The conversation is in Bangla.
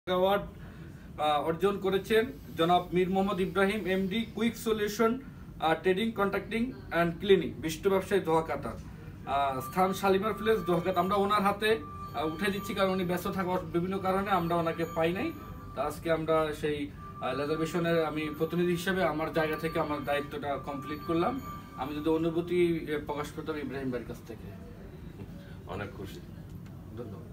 অ্যাওয়ার্ড অর্জন করেছেন জনাব Mir Mohammad Ibrahim MD, quick solution trading contracting and cleaning, বিশিষ্ট ব্যবসায়ী দোহা কাতার। স্থান শালিমার প্লেস দোহা কাতার। আমরা ওনার হাতে উঠে দিচ্ছি কারণ উনি ব্যস্ত থাকার বিভিন্ন কারণে আমরা ওনাকে পাই নাই। তা আজকে আমরা সেই লেজার মিশনের আমি প্রতিনিধি হিসেবে আমার জায়গা থেকে আমার দায়িত্বটা কমপ্লিট করলাম। আমি যদি অনুভূতি প্রকাশ করতাম ইব্রাহিম ভাইয়ের কাছ থেকে। অনেক খুশি, ধন্যবাদ।